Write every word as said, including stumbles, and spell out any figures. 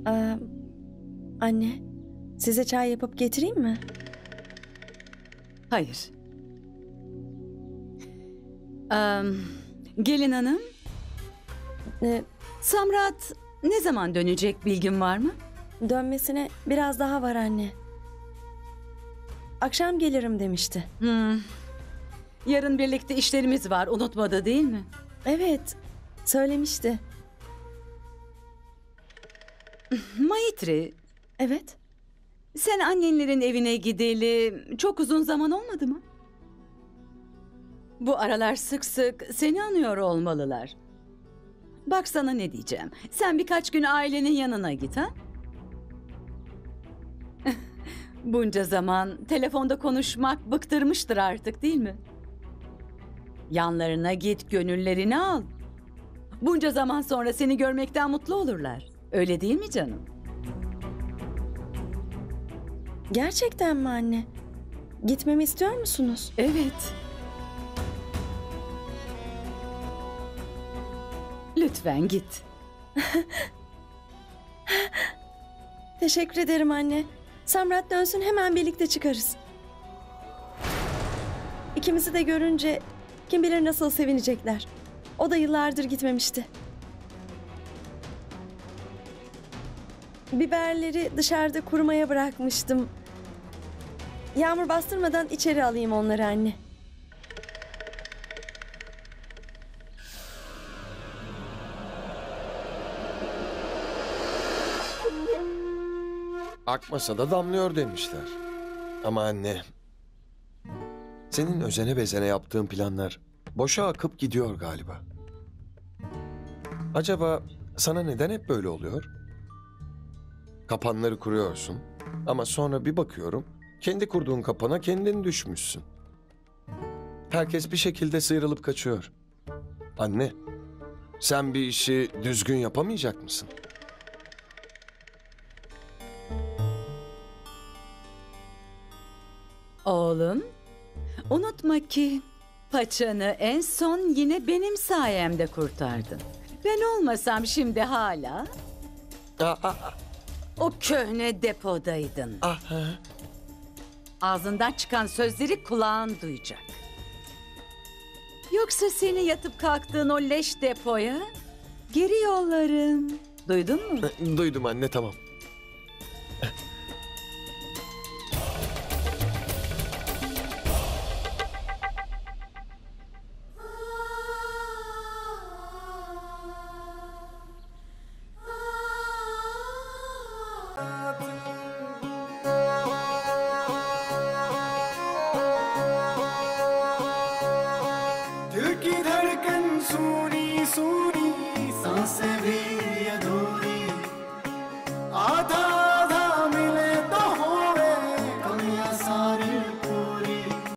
Ee, anne, size çay yapıp getireyim mi? Hayır. Ee, gelin hanım, Ee, Samrat ne zaman dönecek, bilgin var mı? dönmesine biraz daha var anne. Akşam gelirim demişti. Hmm. Yarın birlikte işlerimiz var, unutmadı değil mi? Evet, söylemişti. Maitri, Evet. sen annenlerin evine gideli çok uzun zaman olmadı mı? Bu aralar sık sık seni anıyor olmalılar. Bak sana ne diyeceğim. Sen birkaç gün ailenin yanına git ha? Bunca zaman telefonda konuşmak bıktırmıştır artık değil mi? Yanlarına git, gönüllerini al. Bunca zaman sonra seni görmekten mutlu olurlar. Öyle değil mi canım? Gerçekten mi anne? Gitmemi istiyor musunuz? Evet. Lütfen git. Teşekkür ederim anne. Samrat dönsün, hemen birlikte çıkarız. İkimizi de görünce kim bilir nasıl sevinecekler. O da yıllardır gitmemişti. Biberleri dışarıda kurumaya bırakmıştım. Yağmur bastırmadan içeri alayım onları anne. Akmasa da damlıyor demişler. Ama anne, senin özene bezene yaptığın planlar boşa akıp gidiyor galiba. Acaba sana neden hep böyle oluyor? Kapanları kuruyorsun ama sonra bir bakıyorum kendi kurduğun kapana kendin düşmüşsün. Herkes bir şekilde sıyrılıp kaçıyor. Anne, sen bir işi düzgün yapamayacak mısın? Oğlum, unutma ki paçanı en son yine benim sayemde kurtardın. Ben olmasam şimdi hala Ah, ah, o köhne depodaydın. ah, ah. Ağzından çıkan sözleri kulağın duyacak. Yoksa seni yatıp kalktığın o leş depoya geri yollarım. Duydun mu? Duydum anne, tamam. दिल की धड़कन सुनी सुनी सांसें भी